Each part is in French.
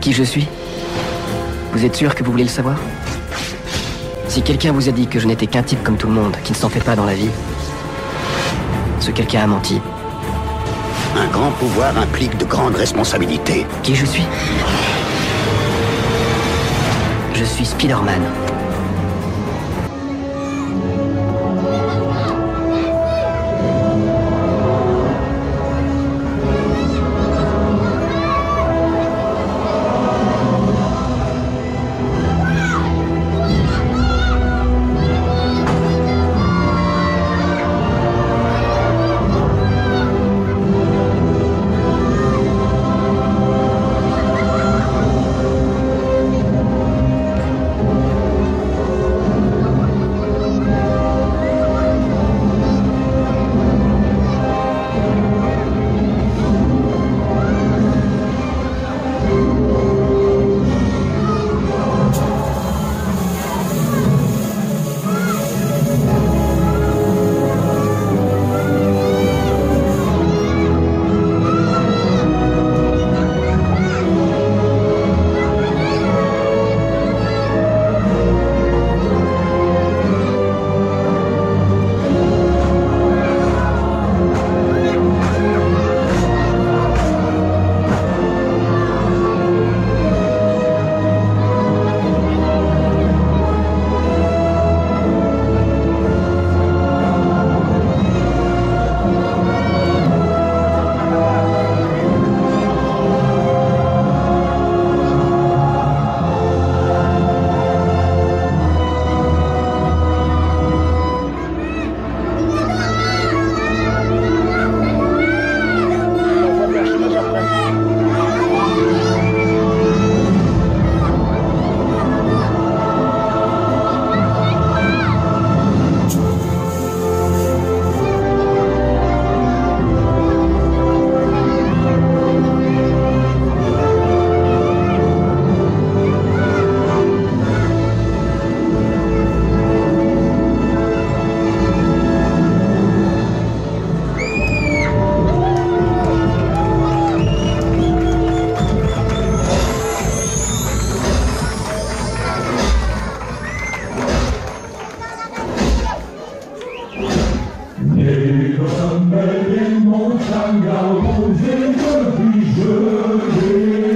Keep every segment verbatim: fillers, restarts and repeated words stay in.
Qui je suis? Vous êtes sûr que vous voulez le savoir? Si quelqu'un vous a dit que je n'étais qu'un type comme tout le monde, qui ne s'en fait pas dans la vie, ce quelqu'un a menti. Un grand pouvoir implique de grandes responsabilités. Qui je suis? Je suis Spider-Man.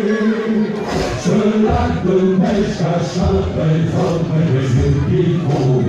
Ce lac de neige cache un trésor près des yeux qui font